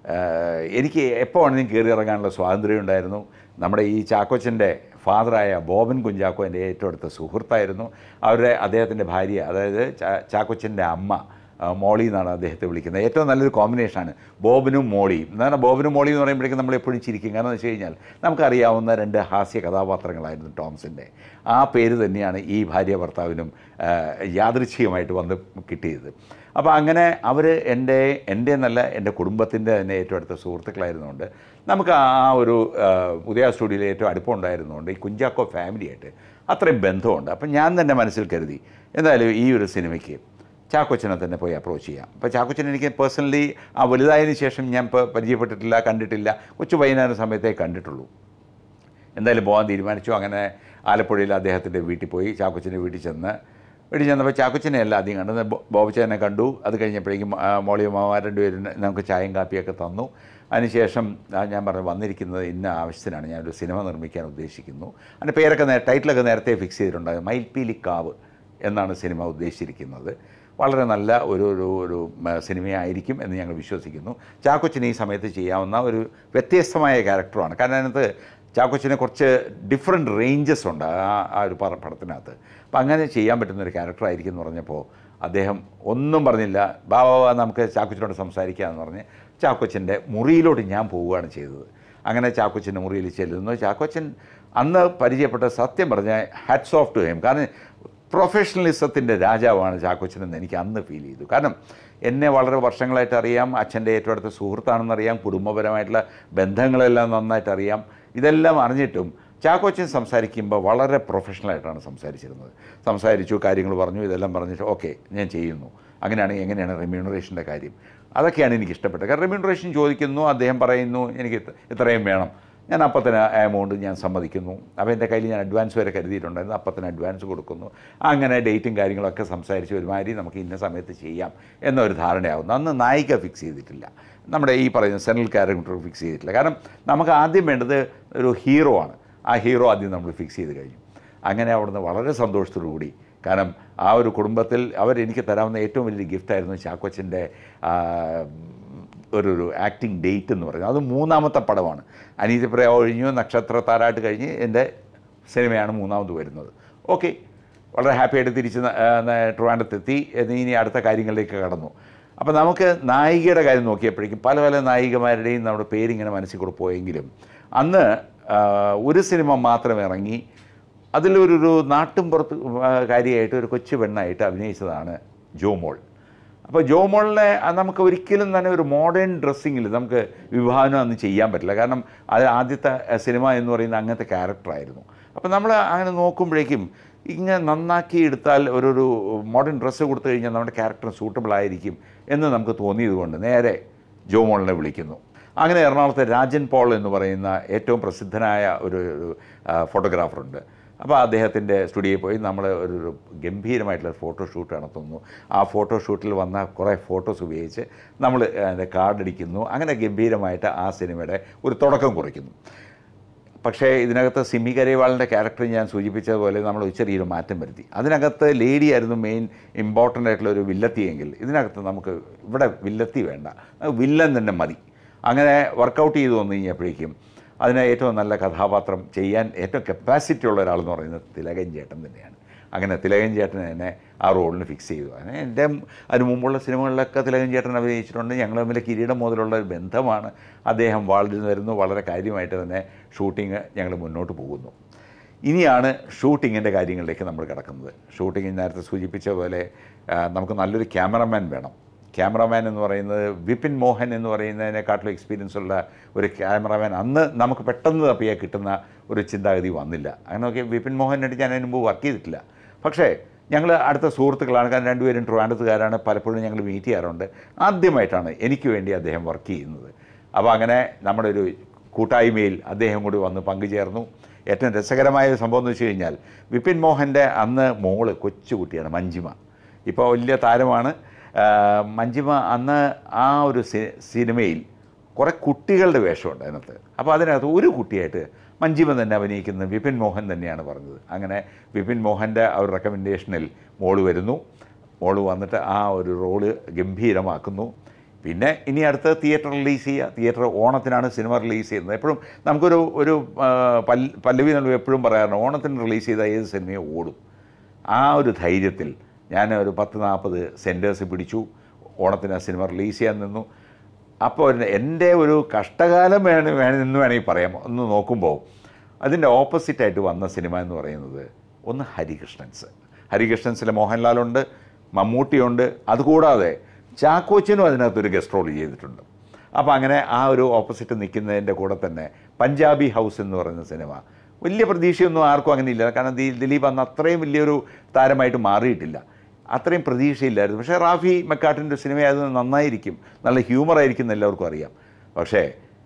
എനിക്ക് എപ്പോൾ വേണമെങ്കിലും കയറി ഇറങ്ങാനുള്ള സ്വാതന്ത്ര്യം ഉണ്ടായിരുന്നു. നമ്മുടെ ഈ ചാക്കോച്ചൻ്റെ ഫാദറായ ബോബൻ കുഞ്ചാക്കോ എൻ്റെ ഏറ്റവും അടുത്ത സുഹൃത്തായിരുന്നു. അവരുടെ അദ്ദേഹത്തിൻ്റെ ഭാര്യ അതായത് ചാക്കോച്ചൻ്റെ അമ്മ മോളി എന്നാണ് അദ്ദേഹത്തെ വിളിക്കുന്നത്. ഏറ്റവും നല്ലൊരു കോമ്പിനേഷനാണ് ബോബനും മോളിയും. എന്നാൽ ബോബനും മോളി എന്ന് പറയുമ്പോഴേക്കും നമ്മൾ എപ്പോഴും ചിരിക്കും. കാരണം എന്ന് വെച്ച് കഴിഞ്ഞാൽ നമുക്കറിയാവുന്ന രണ്ട് ഹാസ്യ കഥാപാത്രങ്ങളായിരുന്നു ടോംസിൻ്റെ. ആ പേര് തന്നെയാണ് ഈ ഭാര്യ ഭർത്താവിനും യാദൃച്ഛികമായിട്ട് വന്ന് കിട്ടിയത്. അപ്പോൾ അങ്ങനെ അവർ എൻ്റെ എൻ്റെ എന്നല്ല എൻ്റെ കുടുംബത്തിൻ്റെ തന്നെ ഏറ്റവും അടുത്ത സുഹൃത്തുക്കളായിരുന്നുകൊണ്ട് നമുക്ക് ആ ഒരു ഉദയ സ്റ്റുഡിയോയിൽ ഏറ്റവും അടുപ്പം ഉണ്ടായിരുന്നുകൊണ്ട് ഈ കുഞ്ചാക്കോ ഫാമിലിയായിട്ട് അത്രയും ബന്ധമുണ്ട്. അപ്പം ഞാൻ തന്നെ മനസ്സിൽ കരുതി എന്തായാലും ഈ ഒരു സിനിമയ്ക്ക് ചാക്കോച്ചനെ തന്നെ പോയി അപ്രോച്ച് ചെയ്യാം. അപ്പോൾ ചാക്കോച്ചൻ എനിക്ക് പേഴ്സണലി ആ വലുതായതിനു ശേഷം ഞാൻ ഇപ്പോൾ പരിചയപ്പെട്ടിട്ടില്ല, കണ്ടിട്ടില്ല. കൊച്ചു പയ്യനായിരുന്ന സമയത്തേ കണ്ടിട്ടുള്ളൂ. എന്തായാലും പോകാൻ തീരുമാനിച്ചു. അങ്ങനെ ആലപ്പുഴയിൽ അദ്ദേഹത്തിൻ്റെ വീട്ടിൽ പോയി ചാക്കോച്ചൻ്റെ വീട്ടിൽ ചെന്ന് വീട്ടിൽ ചെന്നപ്പോൾ ചാക്കോച്ചനെ അല്ല ആദ്യം കണ്ടത്, ബോബച്ചനെ കണ്ടു. അത് കഴിഞ്ഞപ്പോഴേക്കും മോളിയും മാമാർ രണ്ടുപേരും നമുക്ക് ചായയും കാപ്പിയൊക്കെ തന്നു. അതിനുശേഷം ഞാൻ പറഞ്ഞു വന്നിരിക്കുന്നത് ഇന്ന ആവശ്യത്തിനാണ്, ഞാനൊരു സിനിമ നിർമ്മിക്കാൻ ഉദ്ദേശിക്കുന്നു. അതിൻ്റെ പേരൊക്കെ ടൈറ്റിലൊക്കെ നേരത്തെ ഫിക്സ് ചെയ്തിട്ടുണ്ടാകും. മയിൽപ്പീലിക്കാവ് എന്നാണ് സിനിമ ഉദ്ദേശിച്ചിരിക്കുന്നത്. വളരെ നല്ല ഒരു ഒരു ഒരു സിനിമയായിരിക്കും എന്ന് ഞങ്ങൾ വിശ്വസിക്കുന്നു. ചാക്കോച്ചന് ഈ സമയത്ത് ചെയ്യാവുന്ന ഒരു വ്യത്യസ്തമായ ക്യാരക്ടറാണ്. കാരണം അതിനകത്ത് ചാക്കോച്ചന് കുറച്ച് ഡിഫറെൻറ്റ് റേഞ്ചസ് ഉണ്ട് ആ ആ ഒരു പടത്തിനകത്ത്. അപ്പം അങ്ങനെ ചെയ്യാൻ പറ്റുന്നൊരു ക്യാരക്ടറായിരിക്കും എന്ന് പറഞ്ഞപ്പോൾ അദ്ദേഹം ഒന്നും പറഞ്ഞില്ല. ബാബാ നമുക്ക് ചാക്കോച്ചനോട് സംസാരിക്കാമെന്ന് പറഞ്ഞ് ചാക്കോച്ചൻ്റെ മുറിയിലോട്ട് ഞാൻ പോവുകയാണ് ചെയ്തത്. അങ്ങനെ ചാക്കോച്ചൻ്റെ മുറിയിൽ ചെല്ലുന്നു. ചാക്കോച്ചൻ അന്ന് പരിചയപ്പെട്ട സത്യം പറഞ്ഞ ഹാറ്റ്സ് ഓഫ് ടു ഹിം. കാരണം പ്രൊഫഷണലിസത്തിൻ്റെ രാജാവാണ് ചാക്കോച്ചനെന്ന് എനിക്ക് അന്ന് ഫീൽ ചെയ്തു. കാരണം എന്നെ വളരെ വർഷങ്ങളായിട്ട് അറിയാം, അച്ഛൻ്റെ ഏറ്റവും അടുത്ത സുഹൃത്താണെന്നറിയാം, കുടുംബപരമായിട്ടുള്ള ബന്ധങ്ങളെല്ലാം നന്നായിട്ട് അറിയാം. ഇതെല്ലാം അറിഞ്ഞിട്ടും ചാക്കോച്ചൻ സംസാരിക്കുമ്പോൾ വളരെ പ്രൊഫഷണലായിട്ടാണ് സംസാരിച്ചിരുന്നത്. സംസാരിച്ചു, കാര്യങ്ങൾ പറഞ്ഞു, ഇതെല്ലാം പറഞ്ഞിട്ട് ഓക്കെ ഞാൻ ചെയ്യുന്നു. അങ്ങനെയാണെങ്കിൽ എങ്ങനെയാണ് റെമ്യൂണറേഷൻ്റെ കാര്യം, അതൊക്കെയാണ് എനിക്ക് ഇഷ്ടപ്പെട്ടത്. കാരണം റെമ്യൂണറേഷൻ ചോദിക്കുന്നു, അദ്ദേഹം പറയുന്നു എനിക്ക് ഇത്രയും വേണം, ഞാൻ അപ്പത്തിന് എമൗണ്ട് ഞാൻ സമ്മതിക്കുന്നു. അപ്പോൾ എൻ്റെ കയ്യിൽ ഞാൻ അഡ്വാൻസ് വരെ കരുതിയിട്ടുണ്ടായിരുന്നു. അപ്പത്തിന് അഡ്വാൻസ് കൊടുക്കുന്നു. അങ്ങനെ ഡേറ്റും കാര്യങ്ങളൊക്കെ സംസാരിച്ച് ഒരുമാതിരി നമുക്ക് ഇന്ന സമയത്ത് ചെയ്യാം എന്നൊരു ധാരണയാവുന്നു. അന്ന് നായിക ഫിക്സ് ചെയ്തിട്ടില്ല, നമ്മുടെ ഈ പറയുന്ന സെൻട്രൽ ക്യാരക്ടർ ഫിക്സ് ചെയ്തിട്ടില്ല. കാരണം നമുക്ക് ആദ്യം വേണ്ടത് ഒരു ഹീറോ ആണ്. ആ ഹീറോ ആദ്യം നമ്മൾ ഫിക്സ് ചെയ്ത് കഴിഞ്ഞു. അങ്ങനെ അവിടുന്ന് വളരെ സന്തോഷത്തോടു കൂടി, കാരണം ആ ഒരു കുടുംബത്തിൽ അവരെനിക്ക് തരാവുന്ന ഏറ്റവും വലിയ ഗിഫ്റ്റായിരുന്നു ചാക്കോച്ചൻ്റെ ഒരു ഒരു ആക്ടിങ് ഡേറ്റ് എന്ന് പറയുന്നത്. അത് മൂന്നാമത്തെ പടമാണ്. അനീതിപ്രയ ഒഴിഞ്ഞു, നക്ഷത്രത്താരായിട്ട് കഴിഞ്ഞ് എൻ്റെ സിനിമയാണ് മൂന്നാമത് വരുന്നത്. ഓക്കെ, വളരെ ഹാപ്പിയായിട്ട് തിരിച്ച് ട്രിവാൻഡ്രത്തെത്തി. ഇനി അടുത്ത കാര്യങ്ങളിലേക്ക് കടന്നു. അപ്പോൾ നമുക്ക് നായികയുടെ കാര്യം നോക്കിയപ്പോഴേക്കും പല പല നായികമാരുടെയും നമ്മുടെ പേരിങ്ങനെ മനസ്സിൽ കൂടെ പോയെങ്കിലും അന്ന് ഒരു സിനിമ മാത്രം ഇറങ്ങി അതിലൊരു നാട്ടുംപുറത്ത് കാര്യമായിട്ട് ഒരു കൊച്ചു പെണ്ണായിട്ട് അഭിനയിച്ചതാണ് ജോമോൾ. അപ്പോൾ ജോമോളിനെ നമുക്ക് ഒരിക്കലും തന്നെ ഒരു മോഡേൺ ഡ്രസ്സിങ്ങിൽ നമുക്ക് വിവാഹനം അന്ന് ചെയ്യാൻ പറ്റില്ല. കാരണം അത് ആദ്യത്തെ സിനിമ എന്ന് പറയുന്ന അങ്ങനത്തെ ക്യാരക്ടറായിരുന്നു. അപ്പോൾ നമ്മൾ അങ്ങനെ നോക്കുമ്പോഴേക്കും ഇങ്ങനെ നന്നാക്കി എടുത്താൽ ഒരു ഒരു മോഡേൺ ഡ്രസ്സ് കൊടുത്തു കഴിഞ്ഞാൽ നമ്മുടെ ക്യാരക്ടർ സൂട്ടബിൾ ആയിരിക്കും എന്ന് നമുക്ക് തോന്നിയതുകൊണ്ട് നേരെ ജോമോളിനെ വിളിക്കുന്നു. അങ്ങനെ എറണാകുളത്തെ രാജൻ പോൾ എന്ന് പറയുന്ന ഏറ്റവും പ്രസിദ്ധനായ ഒരു ഫോട്ടോഗ്രാഫറുണ്ട്. അപ്പോൾ അദ്ദേഹത്തിൻ്റെ സ്റ്റുഡിയോയിൽ പോയി നമ്മൾ ഒരു ഗംഭീരമായിട്ടുള്ള ഫോട്ടോഷൂട്ട് നടത്തുന്നു. ആ ഫോട്ടോഷൂട്ടിൽ വന്ന കുറേ ഫോട്ടോസ് ഉപയോഗിച്ച് നമ്മൾ അതിൻ്റെ കാർഡ് അടിക്കുന്നു. അങ്ങനെ ഗംഭീരമായിട്ട് ആ സിനിമയുടെ ഒരു തുടക്കം കുറിക്കുന്നു. പക്ഷേ ഇതിനകത്ത് സിമി കരേവാളിൻ്റെ ക്യാരക്ടർ ഞാൻ സൂചിപ്പിച്ചതുപോലെ നമ്മൾ ചെറിയൊരു മാറ്റം വരുത്തി. അതിനകത്ത് ലേഡി ആയിരുന്നു മെയിൻ ഇമ്പോർട്ടൻ്റ് ആയിട്ടുള്ള ഒരു വില്ലത്തിയെങ്കിൽ ഇതിനകത്ത് നമുക്ക് ഇവിടെ വില്ലത്തി വേണ്ട, വില്ലൻ തന്നെ മതി. അങ്ങനെ വർക്കൗട്ട് ചെയ്തു വന്നു കഴിഞ്ഞപ്പോഴേക്കും അതിന് ഏറ്റവും നല്ല കഥാപാത്രം ചെയ്യാൻ ഏറ്റവും കപ്പാസിറ്റി ഉള്ള ഒരാളെന്ന് പറയുന്നത് തിലകൻ ചേട്ടൻ തന്നെയാണ്. അങ്ങനെ തിലകൻ ചേട്ടൻ എന്നെ ആ റോളിന് ഫിക്സ് ചെയ്തു. അങ്ങനെ എൻ്റെ അതിന് മുമ്പുള്ള സിനിമകളിലൊക്കെ തിലകൻ ചേട്ടൻ അഭിനയിച്ചിട്ടുണ്ട്. ഞങ്ങൾ തമ്മിൽ കിരീടം മുതലുള്ള ഒരു ബന്ധമാണ്. അദ്ദേഹം വളർന്നു വരുന്നു. വളരെ കാര്യമായിട്ട് തന്നെ ഷൂട്ടിങ് ഞങ്ങൾ മുന്നോട്ട് പോകുന്നു. ഇനിയാണ് ഷൂട്ടിങ്ങിൻ്റെ കാര്യങ്ങളിലേക്ക് നമ്മൾ കിടക്കുന്നത്. ഷൂട്ടിങ് നേരത്തെ സൂചിപ്പിച്ച പോലെ നമുക്ക് നല്ലൊരു ക്യാമറമാൻ വേണം. ക്യാമറമാൻ എന്ന് പറയുന്നത് വിപിൻ മോഹൻ എന്ന് പറയുന്നതിനെക്കാട്ടിലും എക്സ്പീരിയൻസ് ഉള്ള ഒരു ക്യാമറമാൻ അന്ന് നമുക്ക് പെട്ടെന്ന് തപ്പിയാൽ കിട്ടുന്ന ഒരു ചിന്താഗതി വന്നില്ല. അങ്ങനെ നോക്കി വിപിൻ മോഹനായിട്ട് ഞാൻ അതിന് മുമ്പ് വർക്ക് ചെയ്തിട്ടില്ല. പക്ഷേ ഞങ്ങൾ അടുത്ത സുഹൃത്തുക്കളാണ്. കാരണം രണ്ടുപേരും ട്രിവാൻഡ്രത്തുകാരാണ്. പലപ്പോഴും ഞങ്ങൾ മീറ്റ് ചെയ്യാറുണ്ട്. ആദ്യമായിട്ടാണ് എനിക്ക് വേണ്ടി അദ്ദേഹം വർക്ക് ചെയ്യുന്നത്. അപ്പോൾ അങ്ങനെ നമ്മുടെ ഒരു കൂട്ടായ്മയിൽ അദ്ദേഹം കൂടി വന്ന് പങ്കുചേർന്നു. ഏറ്റവും രസകരമായ ഒരു സംഭവം എന്ന് വെച്ച് കഴിഞ്ഞാൽ വിപിൻ മോഹൻ്റെ അന്ന് മോള് കൊച്ചുകുട്ടിയാണ് മഞ്ജിമ. ഇപ്പോൾ വലിയ താരമാണ് മഞ്ജിമ. അന്ന് ആ ഒരു സിനിമയിൽ കുറേ കുട്ടികളുടെ വേഷമുണ്ട് അതിനകത്ത്. അപ്പോൾ അതിനകത്ത് ഒരു കുട്ടിയായിട്ട് മഞ്ജിമ തന്നെ അഭിനയിക്കുന്നത് വിപിൻ മോഹൻ തന്നെയാണ് പറഞ്ഞത്. അങ്ങനെ വിപിൻ മോഹൻ്റെ ആ ഒരു റെക്കമെൻഡേഷനിൽ മോള് വരുന്നു. മോള് വന്നിട്ട് ആ ഒരു റോള് ഗംഭീരമാക്കുന്നു. പിന്നെ ഇനി അടുത്ത് തിയേറ്റർ റിലീസ് ചെയ്യുക. തിയേറ്റർ ഓണത്തിനാണ് സിനിമ റിലീസ് ചെയ്യുന്നത്. എപ്പോഴും നമുക്കൊരു ഒരു പല് പല്ലവി നമ്മൾ എപ്പോഴും പറയാറുണ്ട്, ഓണത്തിന് റിലീസ് ചെയ്താൽ ഏത് സിനിമയും ഓടും. ആ ഒരു ധൈര്യത്തിൽ ഞാൻ ഒരു പത്ത് നാൽപ്പത് സെൻറ്റേഴ്സ് പിടിച്ചു. ഓണത്തിന് ആ സിനിമ റിലീസ് ചെയ്യാൻ നിന്നു. അപ്പോൾ എൻ്റെ ഒരു കഷ്ടകാലം വേണം വേണം എന്ന് വേണമെങ്കിൽ പറയാം. ഒന്ന് നോക്കുമ്പോൾ അതിൻ്റെ ഓപ്പോസിറ്റായിട്ട് വന്ന സിനിമ എന്ന് പറയുന്നത് ഒന്ന് ഹരികൃഷ്ണൻസ്. ഹരികൃഷ്ണൻസിലെ മോഹൻലാലുണ്ട്, മമ്മൂട്ടിയുണ്ട്. അതുകൂടാതെ ചാക്കോച്ചനും അതിനകത്തൊരു ഗസ്റ്റ് റോൾ ചെയ്തിട്ടുണ്ട്. അപ്പോൾ അങ്ങനെ ആ ഒരു ഓപ്പോസിറ്റ് നിൽക്കുന്നതിൻ്റെ കൂടെ തന്നെ പഞ്ചാബി ഹൗസ് എന്ന് പറയുന്ന സിനിമ വലിയ പ്രതീക്ഷയൊന്നും ആർക്കും അങ്ങനെ ഇല്ല. കാരണം ദിലീപ് അന്ന് അത്രയും വലിയൊരു താരമായിട്ട് മാറിയിട്ടില്ല. അത്രയും പ്രതീക്ഷയില്ലായിരുന്നു. പക്ഷേ റാഫി മെക്കാട്ടിൻ്റെ സിനിമയായിരുന്നു, നന്നായിരിക്കും, നല്ല ഹ്യൂമറായിരിക്കും എന്ന് എല്ലാവർക്കും അറിയാം. പക്ഷേ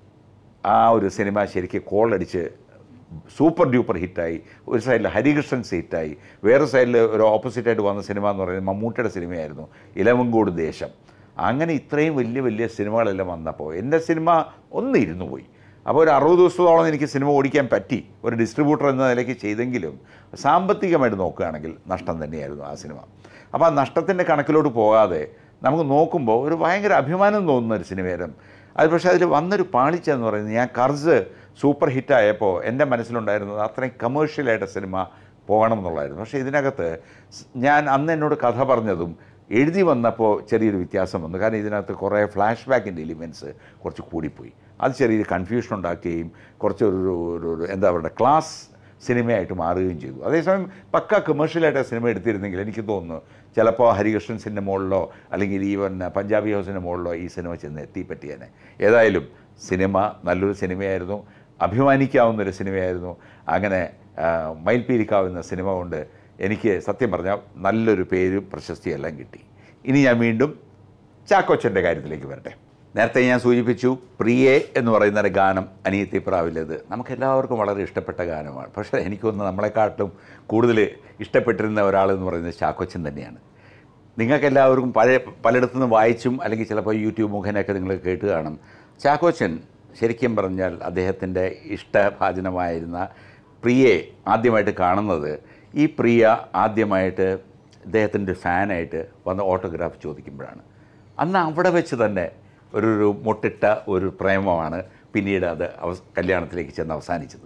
ആ ഒരു സിനിമ ശരിക്കും കോളടിച്ച് സൂപ്പർ ഡ്യൂപ്പർ ഹിറ്റായി. ഒരു സൈഡിൽ ഹരികൃഷ്ണൻസ് ഹിറ്റായി, വേറെ സൈഡിൽ ഒരു ഓപ്പോസിറ്റായിട്ട് വന്ന സിനിമ എന്ന് പറയുന്നത് മമ്മൂട്ടിയുടെ സിനിമയായിരുന്നു ഇലവങ്കോട് ദേശം. അങ്ങനെ ഇത്രയും വലിയ വലിയ സിനിമകളെല്ലാം വന്നപ്പോൾ എൻ്റെ സിനിമ ഒന്ന് ഇരുന്നു പോയി. അപ്പോൾ ഒരു അറുപത് ദിവസത്തോളം എനിക്ക് സിനിമ ഓടിക്കാൻ പറ്റി. ഒരു ഡിസ്ട്രിബ്യൂട്ടർ എന്ന നിലയ്ക്ക് ചെയ്തെങ്കിലും സാമ്പത്തികമായിട്ട് നോക്കുകയാണെങ്കിൽ നഷ്ടം തന്നെയായിരുന്നു ആ സിനിമ. അപ്പോൾ ആ നഷ്ടത്തിൻ്റെ കണക്കിലോട്ട് പോകാതെ നമുക്ക് നോക്കുമ്പോൾ ഒരു ഭയങ്കര അഭിമാനം തോന്നുന്ന ഒരു സിനിമയായിരുന്നു അത്. പക്ഷേ അതിൽ വന്നൊരു പാളിച്ച എന്ന് പറയുന്നത്, ഞാൻ കർസ് സൂപ്പർ ഹിറ്റായപ്പോൾ എൻ്റെ മനസ്സിലുണ്ടായിരുന്നത് അത്രയും കമേഴ്ഷ്യലായിട്ട് സിനിമ പോകണം എന്നുള്ളതായിരുന്നു. പക്ഷേ ഇതിനകത്ത് ഞാൻ അന്ന് എന്നോട് കഥ പറഞ്ഞതും എഴുതി വന്നപ്പോൾ ചെറിയൊരു വ്യത്യാസം വന്നു. കാരണം ഇതിനകത്ത് കുറേ ഫ്ലാഷ് ബാക്കിൻ്റെ എലിമെൻറ്റ്സ് കുറച്ച് കൂടിപ്പോയി. അത് ചെറിയൊരു കൺഫ്യൂഷൻ ഉണ്ടാക്കുകയും കുറച്ചൊരു ഒരു എന്താ പറയുക ക്ലാസ് സിനിമയായിട്ട് മാറുകയും ചെയ്തു. അതേസമയം പക്ക കമേഴ്ഷ്യലായിട്ട് സിനിമ എടുത്തിരുന്നെങ്കിൽ എനിക്ക് തോന്നുന്നു ചിലപ്പോൾ ഹരികൃഷ്ണൻസിൻ്റെ മുകളിലോ അല്ലെങ്കിൽ ഈവൻ പഞ്ചാബി ഹൗസിൻ്റെ മുകളിലോ ഈ സിനിമ ചെന്ന് എത്തിപ്പറ്റിയേനെ. ഏതായാലും സിനിമ നല്ലൊരു സിനിമയായിരുന്നു, അഭിമാനിക്കാവുന്നൊരു സിനിമയായിരുന്നു. അങ്ങനെ മയിൽപ്പീലിക്കാവുന്ന സിനിമ കൊണ്ട് എനിക്ക് സത്യം പറഞ്ഞാൽ നല്ലൊരു പേരും പ്രശസ്തിയെല്ലാം കിട്ടി. ഇനി ഞാൻ വീണ്ടും ചാക്കോച്ചൻ്റെ കാര്യത്തിലേക്ക് വരട്ടെ. നേരത്തെ ഞാൻ സൂചിപ്പിച്ചു പ്രിയേ എന്ന് പറയുന്ന ഒരു ഗാനം അനിയത്തി പ്രാവിലേത് നമുക്കെല്ലാവർക്കും വളരെ ഇഷ്ടപ്പെട്ട ഗാനമാണ്. പക്ഷേ എനിക്കൊന്ന് നമ്മളെക്കാട്ടും കൂടുതൽ ഇഷ്ടപ്പെട്ടിരുന്ന ഒരാളെന്ന് പറയുന്നത് ചാക്കോച്ചൻ തന്നെയാണ്. നിങ്ങൾക്കെല്ലാവർക്കും പഴയ പലയിടത്തു നിന്ന് വായിച്ചും അല്ലെങ്കിൽ ചിലപ്പോൾ യൂട്യൂബ് മുഖേനയൊക്കെ നിങ്ങൾ കേട്ട് കാണും. ചാക്കോച്ചൻ ശരിക്കും പറഞ്ഞാൽ അദ്ദേഹത്തിൻ്റെ ഇഷ്ടഭാജനമായിരുന്ന പ്രിയയെ ആദ്യമായിട്ട് കാണുന്നത് ഈ പ്രിയ ആദ്യമായിട്ട് അദ്ദേഹത്തിൻ്റെ ഫാനായിട്ട് വന്ന് ഓട്ടോഗ്രാഫ് ചോദിക്കുമ്പോഴാണ്. അന്ന് അവിടെ വെച്ച് തന്നെ ഒരു മുട്ടിട്ട ഒരു പ്രേമമാണ് പിന്നീട് അത് അവ കല്യാണത്തിലേക്ക് ചെന്ന് അവസാനിച്ചത്.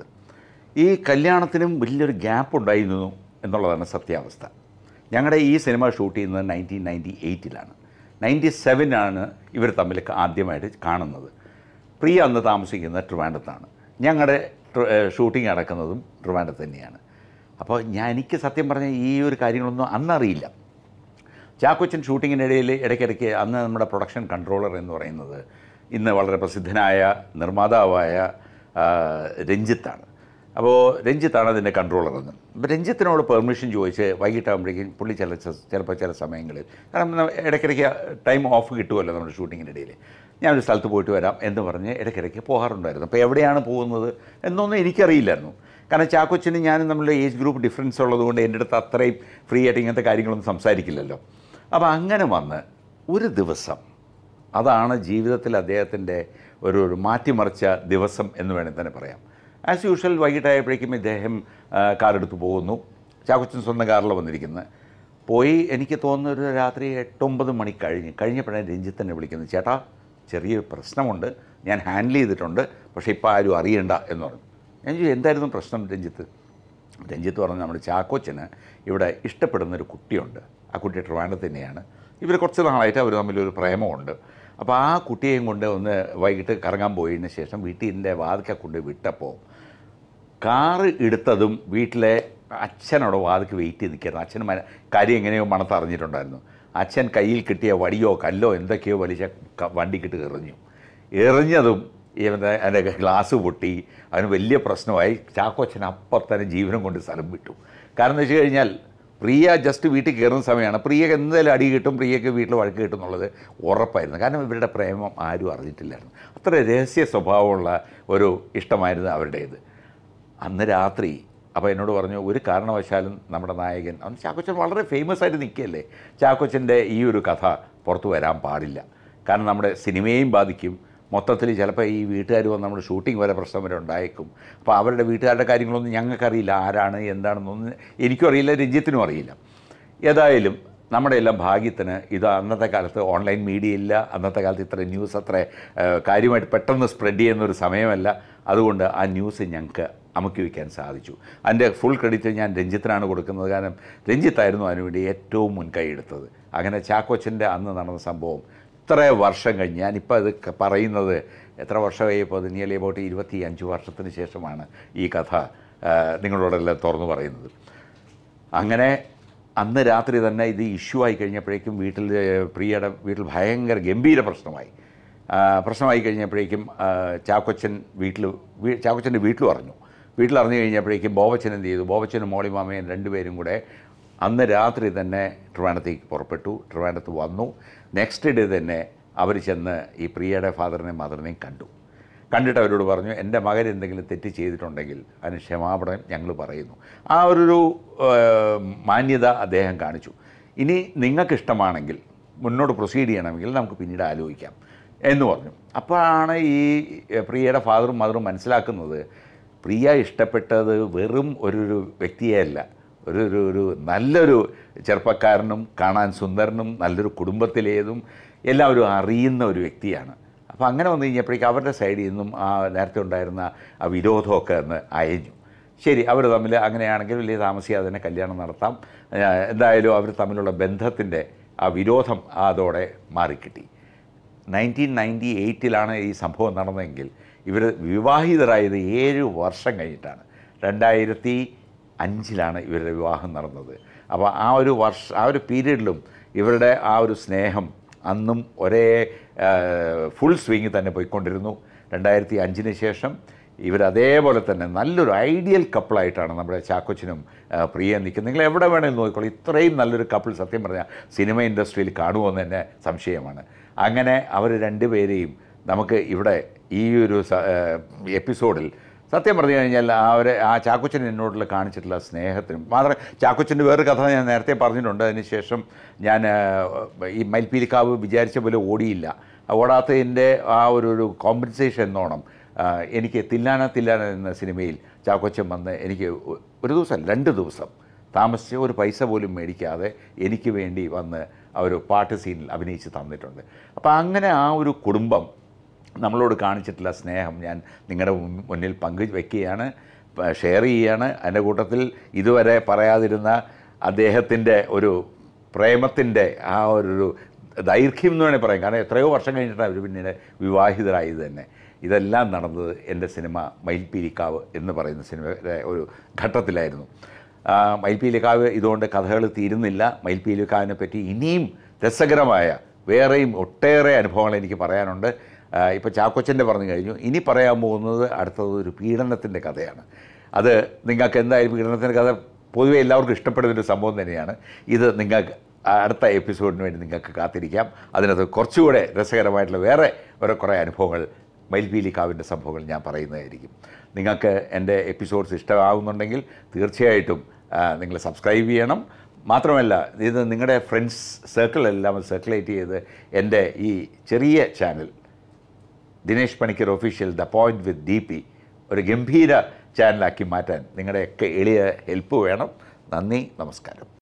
ഈ കല്യാണത്തിനും വലിയൊരു ഗ്യാപ്പ് ഉണ്ടായിരുന്നു എന്നുള്ളതാണ് സത്യാവസ്ഥ. ഞങ്ങളുടെ ഈ സിനിമ ഷൂട്ട് ചെയ്യുന്നത് നയൻറ്റീൻ നയൻറ്റി എയ്റ്റിലാണ്. നയൻറ്റി സെവനാണ് ഇവർ തമ്മിൽ ആദ്യമായിട്ട് കാണുന്നത്. പ്രിയ അന്ന് താമസിക്കുന്നത് ട്രിവാൻഡ്രത്താണ്. ഞങ്ങളുടെ ഷൂട്ടിംഗ് നടക്കുന്നതും ട്രിവാൻഡ്രത്ത് തന്നെയാണ്. അപ്പോൾ ഞാൻ എനിക്ക് സത്യം പറഞ്ഞാൽ ഈ ഒരു കാര്യങ്ങളൊന്നും അന്നറിയില്ല. ചാക്കോച്ചൻ ഷൂട്ടിങ്ങിനിടയിൽ ഇടയ്ക്കിടയ്ക്ക് അന്ന് നമ്മുടെ പ്രൊഡക്ഷൻ കൺട്രോളർ എന്ന് പറയുന്നത് ഇന്ന് വളരെ പ്രസിദ്ധനായ നിർമ്മാതാവായ രഞ്ജിത്താണ്. അപ്പോൾ രഞ്ജിത്താണ് അതിൻ്റെ കൺട്രോളർ എന്ന്. അപ്പോൾ രഞ്ജിത്തിനോട് പെർമിഷൻ ചോദിച്ച് വൈകിട്ടാകുമ്പോഴേക്കും പുള്ളി ചില ചിലപ്പോൾ ചില സമയങ്ങളിൽ, കാരണം ഇടയ്ക്കിടയ്ക്ക് ടൈം ഓഫ് കിട്ടുമല്ലോ നമ്മുടെ ഷൂട്ടിങ്ങിനിടയിൽ, ഞാനൊരു സ്ഥലത്ത് പോയിട്ട് വരാം എന്ന് പറഞ്ഞ് ഇടയ്ക്കിടയ്ക്ക് പോകാറുണ്ടായിരുന്നു. അപ്പോൾ എവിടെയാണ് പോകുന്നത് എന്നൊന്നും എനിക്കറിയില്ലായിരുന്നു. കാരണം ചാക്കോച്ചനും ഞാനും നമ്മളുടെ ഏജ് ഗ്രൂപ്പ് ഡിഫറൻസ് ഉള്ളതുകൊണ്ട് എൻ്റെ അടുത്ത് അത്രയും ഫ്രീ ആയിട്ട് ഇങ്ങനത്തെ കാര്യങ്ങളൊന്നും സംസാരിക്കില്ലല്ലോ. അപ്പോൾ അങ്ങനെ വന്ന് ഒരു ദിവസം, അതാണ് ജീവിതത്തിൽ അദ്ദേഹത്തിൻ്റെ ഒരു ഒരു മാറ്റിമറിച്ച ദിവസം എന്ന് വേണമെങ്കിൽ തന്നെ പറയാം. ആസ് യൂഷ്വൽ വൈകിട്ടായപ്പോഴേക്കും ഇദ്ദേഹം കാറെടുത്ത് പോകുന്നു. ചാക്കോച്ചൻ സ്വന്തം കാറിൽ വന്നിരിക്കുന്നത്. പോയി എനിക്ക് തോന്നുന്ന ഒരു രാത്രി എട്ടൊമ്പത് മണി കഴിഞ്ഞ് കഴിഞ്ഞപ്പോഴാണ് രഞ്ജിത്ത് തന്നെ വിളിക്കുന്നത്. ചേട്ടാ, ചെറിയൊരു പ്രശ്നമുണ്ട്, ഞാൻ ഹാൻഡിൽ ചെയ്തിട്ടുണ്ട്, പക്ഷേ ഇപ്പോൾ ആരും അറിയണ്ട എന്ന് പറഞ്ഞു. ഞാൻ ചോദിച്ചു, എന്തായിരുന്നു പ്രശ്നം രഞ്ജിത്ത്? രഞ്ജിത്ത് പറഞ്ഞു, നമ്മുടെ ചാക്കോച്ചന് ഇവിടെ ഇഷ്ടപ്പെടുന്നൊരു കുട്ടിയുണ്ട്. ആ കുട്ടി ട്രിവാൻഡ്രത്ത് തന്നെയാണ്. ഇവർ കുറച്ച് നാളായിട്ട് അവർ തമ്മിലൊരു പ്രേമമുണ്ട്. അപ്പോൾ ആ കുട്ടിയെയും കൊണ്ട് ഒന്ന് വൈകിട്ട് കറങ്ങാൻ പോയതിന് ശേഷം വീട്ടിൻ്റെ വാതിൽക്ക കൊണ്ട് വിട്ടപ്പോൾ കാറ് എടുത്തതും വീട്ടിലെ അച്ഛനോട് വാതിക്ക് വെയിറ്റ് ചെയ്ത് നിൽക്കായിരുന്നു. അച്ഛന് കാര്യം എങ്ങനെയോ മണത്തറിഞ്ഞിട്ടുണ്ടായിരുന്നു. അച്ഛൻ കയ്യിൽ കിട്ടിയ വടിയോ കല്ലോ എന്തൊക്കെയോ വലിച്ച വണ്ടിക്കിട്ട് എറിഞ്ഞു. എറിഞ്ഞതും ഇവൻ്റെ എൻ്റെ ഗ്ലാസ് പൊട്ടി. അതിന് വലിയ പ്രശ്നമായി. ചാക്കോച്ചൻ അപ്പം തന്നെ ജീവനം കൊണ്ട് സ്ഥലം വിട്ടു. കാരണം എന്ന് വെച്ച് കഴിഞ്ഞാൽ പ്രിയ ജസ്റ്റ് വീട്ടിൽ കയറുന്ന സമയമാണ്. പ്രിയക്ക് എന്തായാലും അടി കിട്ടും, പ്രിയക്ക് വീട്ടിൽ വഴക്ക് കിട്ടും എന്നുള്ളത് ഉറപ്പായിരുന്നു. കാരണം ഇവരുടെ പ്രേമം ആരും അറിഞ്ഞിട്ടില്ലായിരുന്നു. അത്ര രഹസ്യ സ്വഭാവമുള്ള ഒരു ഇഷ്ടമായിരുന്നു അവരുടേത്. അന്ന് രാത്രി അപ്പോൾ എന്നോട് പറഞ്ഞു, ഒരു കാരണവശാലും നമ്മുടെ നായകൻ, അന്ന് ചാക്കോച്ചൻ വളരെ ഫേമസ് ആയിട്ട് നിൽക്കുകയല്ലേ, ചാക്കോച്ചൻ്റെ ഈ ഒരു കഥ പുറത്തു വരാൻ പാടില്ല. കാരണം നമ്മുടെ സിനിമയെയും ബാധിക്കും. മൊത്തത്തിൽ ചിലപ്പോൾ ഈ വീട്ടുകാർ വന്ന് നമ്മുടെ ഷൂട്ടിംഗ് വരെ പ്രശ്നം വരെ ഉണ്ടായേക്കും. അപ്പോൾ അവരുടെ വീട്ടുകാരുടെ കാര്യങ്ങളൊന്നും ഞങ്ങൾക്കറിയില്ല, ആരാണ് എന്താണെന്നൊന്നും എനിക്കും അറിയില്ല, രഞ്ജിത്തിനും അറിയില്ല. ഏതായാലും നമ്മുടെ എല്ലാം ഭാഗ്യത്തിന് ഇത് അന്നത്തെ കാലത്ത് ഓൺലൈൻ മീഡിയ ഇല്ല. അന്നത്തെ കാലത്ത് ഇത്ര ന്യൂസ് അത്ര കാര്യമായിട്ട് പെട്ടെന്ന് സ്പ്രെഡ് ചെയ്യുന്നൊരു സമയമല്ല. അതുകൊണ്ട് ആ ന്യൂസ് ഞങ്ങൾക്ക് അമുക്കി വയ്ക്കാൻ സാധിച്ചു. അതിൻ്റെ ഫുൾ ക്രെഡിറ്റ് ഞാൻ രഞ്ജിത്തിനാണ് കൊടുക്കുന്നത്. കാരണം രഞ്ജിത്തായിരുന്നു അതിനുവേണ്ടി ഏറ്റവും മുൻകൈ എടുത്തത്. അങ്ങനെ ചാക്കോച്ചൻ്റെ അന്ന് നടന്ന സംഭവം ഇത്ര വർഷം കഴിഞ്ഞ്, ഞാനിപ്പോൾ അത് പറയുന്നത് എത്ര വർഷമായി, ഇപ്പോൾ അത് നിയർലി അബൌട്ട് ഇരുപത്തി അഞ്ച് വർഷത്തിന് ശേഷമാണ് ഈ കഥ നിങ്ങളോടെല്ലാം തുറന്നു പറയുന്നത്. അങ്ങനെ അന്ന് രാത്രി തന്നെ ഇത് ഇഷ്യൂ ആയി കഴിഞ്ഞപ്പോഴേക്കും വീട്ടിൽ പ്രിയയുടെ വീട്ടിൽ ഭയങ്കര ഗംഭീര പ്രശ്നമായി. പ്രശ്നമായി കഴിഞ്ഞപ്പോഴേക്കും ചാക്കോച്ചൻ വീട്ടിൽ ചാക്കോച്ചൻ്റെ വീട്ടിൽ അറിഞ്ഞു. വീട്ടിൽ അറിഞ്ഞു കഴിഞ്ഞപ്പോഴേക്കും ബോബച്ചൻ എന്ത് ചെയ്തു, ബോബച്ചനും മോളിമാമയും രണ്ടുപേരും കൂടെ അന്ന് രാത്രി തന്നെ ട്രിവാൻഡ്രത്തേക്ക് പുറപ്പെട്ടു. ട്രിവാൻഡ്രത്ത് വന്നു. നെക്സ്റ്റ് ഡേ തന്നെ അവർ ചെന്ന് ഈ പ്രിയയുടെ ഫാദറിനെയും മദറിനെയും കണ്ടു. കണ്ടിട്ട് അവരോട് പറഞ്ഞു, എൻ്റെ മകൻ എന്തെങ്കിലും തെറ്റ് ചെയ്തിട്ടുണ്ടെങ്കിൽ അതിന് ക്ഷമാപണം ഞങ്ങൾ പറയുന്നു. ആ ഒരു മാന്യത അദ്ദേഹം കാണിച്ചു. ഇനി നിങ്ങൾക്കിഷ്ടമാണെങ്കിൽ മുന്നോട്ട് പ്രൊസീഡ് ചെയ്യണമെങ്കിൽ നമുക്ക് പിന്നീട് ആലോചിക്കാം എന്ന് പറഞ്ഞു. അപ്പോഴാണ് ഈ പ്രിയയുടെ ഫാദറും മദറും മനസ്സിലാക്കുന്നത് പ്രിയ ഇഷ്ടപ്പെട്ടത് വെറും ഒരു വ്യക്തിയല്ല, ഒരു ഒരു ഒരു നല്ലൊരു ചെറുപ്പക്കാരനും കാണാൻ സുന്ദരനും നല്ലൊരു കുടുംബത്തിലേതും എല്ലാവരും അറിയുന്ന ഒരു വ്യക്തിയാണ്. അപ്പോൾ അങ്ങനെ വന്നു കഴിഞ്ഞപ്പോഴേക്കും അവരുടെ സൈഡിൽ നിന്നും ആ നേരത്തെ ഉണ്ടായിരുന്ന ആ വിരോധമൊക്കെ ഒന്ന് അയഞ്ഞു. ശരി, അവർ തമ്മിൽ അങ്ങനെയാണെങ്കിൽ വലിയ താമസിയാതെ തന്നെ കല്യാണം നടത്താം. എന്തായാലും അവർ തമ്മിലുള്ള ബന്ധത്തിൻ്റെ ആ വിരോധം അതോടെ മാറിക്കിട്ടി. നയൻറ്റീൻ നയൻറ്റി എയ്റ്റിലാണ് ഈ സംഭവം നടന്നതെങ്കിൽ ഇവർ വിവാഹിതരായത് ഏഴ് വർഷം കഴിഞ്ഞിട്ടാണ്. രണ്ടായിരത്തി അഞ്ചിലാണ് ഇവരുടെ വിവാഹം നടന്നത്. അപ്പോൾ ആ ഒരു വർഷ ആ ഒരു പീരീഡിലും ഇവരുടെ ആ ഒരു സ്നേഹം അന്നും ഒരേ ഫുൾ സ്വിങ്ങിൽ തന്നെ പോയിക്കൊണ്ടിരുന്നു. രണ്ടായിരത്തി അഞ്ചിന് ശേഷം ഇവരതേപോലെ തന്നെ നല്ലൊരു ഐഡിയൽ കപ്പിളായിട്ടാണ് നമ്മുടെ ചാക്കോച്ചനും പ്രിയ നിൽക്കുന്നത്. നിങ്ങൾ എവിടെ വേണമെങ്കിലും നോക്കിക്കോളൂ, ഇത്രയും നല്ലൊരു കപ്പിൾ സത്യം പറഞ്ഞാൽ സിനിമ ഇൻഡസ്ട്രിയിൽ കാണുമോയെന്ന് തന്നെ സംശയമാണ്. അങ്ങനെ അവർ രണ്ടുപേരെയും നമുക്ക് ഇവിടെ ഈ ഒരു എപ്പിസോഡിൽ സത്യം പറഞ്ഞു കഴിഞ്ഞാൽ അവർ ആ ചാക്കോച്ചൻ എന്നോടുള്ള കാണിച്ചിട്ടുള്ള സ്നേഹത്തിനും മാത്രം. ചാക്കോച്ചൻ്റെ വേറൊരു കഥ ഞാൻ നേരത്തെ പറഞ്ഞിട്ടുണ്ട്. അതിനുശേഷം ഞാൻ ഈ മയിൽപ്പീലിക്കാവ് വിചാരിച്ച പോലെ ഓടിയില്ല. ഓടാത്തതിൻ്റെ ആ ഒരു ഒരു കോമ്പൻസേഷൻ എന്നോണം എനിക്ക് തില്ലാന തില്ലാന എന്ന സിനിമയിൽ ചാക്കോച്ചൻ വന്ന് എനിക്ക് ഒരു ദിവസം രണ്ട് ദിവസം താമസിച്ച് ഒരു പൈസ പോലും മേടിക്കാതെ എനിക്ക് വേണ്ടി വന്ന് ആ ഒരു പാട്ട് സീനിൽ അഭിനയിച്ച് തന്നിട്ടുണ്ട്. അപ്പോൾ അങ്ങനെ ആ ഒരു കുടുംബം നമ്മളോട് കാണിച്ചിട്ടുള്ള സ്നേഹം ഞാൻ നിങ്ങളുടെ മുന്നിൽ പങ്കുവയ്ക്കുകയാണ്, ഷെയർ ചെയ്യുകയാണ്. അതിൻ്റെ കൂട്ടത്തിൽ ഇതുവരെ പറയാതിരുന്ന അദ്ദേഹത്തിൻ്റെ ഒരു പ്രേമത്തിൻ്റെ ആ ഒരു ദൈർഘ്യം എന്ന് വേണമെങ്കിൽ പറയാം. കാരണം എത്രയോ വർഷം കഴിഞ്ഞിട്ടാണ് അവർ പിന്നീട് വിവാഹിതരായത് തന്നെ. ഇതെല്ലാം നടന്നത് എൻ്റെ സിനിമ മയിൽപ്പീലിക്കാവ് എന്ന് പറയുന്ന സിനിമയുടെ ഒരു ഘട്ടത്തിലായിരുന്നു. മയിൽപ്പീലിക്കാവ് ഇതുകൊണ്ട് കഥകൾ തീരുന്നില്ല. മയിൽപ്പീലിക്കാവിനെ പറ്റി ഇനിയും രസകരമായ വേറെയും ഒട്ടേറെ അനുഭവങ്ങൾ എനിക്ക് പറയാനുണ്ട്. ഇപ്പോൾ ചാക്കോച്ചൻ്റെ പറഞ്ഞു കഴിഞ്ഞു. ഇനി പറയാൻ പോകുന്നത് അടുത്തത് ഒരു പീഡനത്തിൻ്റെ കഥയാണ്. അത് നിങ്ങൾക്ക് എന്തായാലും പീഡനത്തിൻ്റെ കഥ പൊതുവെ എല്ലാവർക്കും ഇഷ്ടപ്പെടുന്നൊരു സംഭവം തന്നെയാണ്. ഇത് നിങ്ങൾക്ക് അടുത്ത എപ്പിസോഡിന് വേണ്ടി നിങ്ങൾക്ക് കാത്തിരിക്കാം. അതിനകത്ത് കുറച്ചുകൂടെ രസകരമായിട്ടുള്ള വേറെ വേറെ കുറേ അനുഭവങ്ങൾ മയിൽപീലിക്കാവിൻ്റെ സംഭവങ്ങൾ ഞാൻ പറയുന്നതായിരിക്കും. നിങ്ങൾക്ക് എൻ്റെ എപ്പിസോഡ്സ് ഇഷ്ടമാകുന്നുണ്ടെങ്കിൽ തീർച്ചയായിട്ടും നിങ്ങൾ സബ്സ്ക്രൈബ് ചെയ്യണം. മാത്രമല്ല ഇത് നിങ്ങളുടെ ഫ്രണ്ട്സ് സർക്കിളെല്ലാം സർക്കുലേറ്റ് ചെയ്ത് എൻ്റെ ഈ ചെറിയ channel Dinesh Panicker official the point with D P ഒരു ഗംഭീര ചാനലാക്കി മാറ്റാൻ നിങ്ങളുടെയൊക്കെ എളിയ ഹെൽപ്പ് വേണം. നന്ദി, നമസ്കാരം.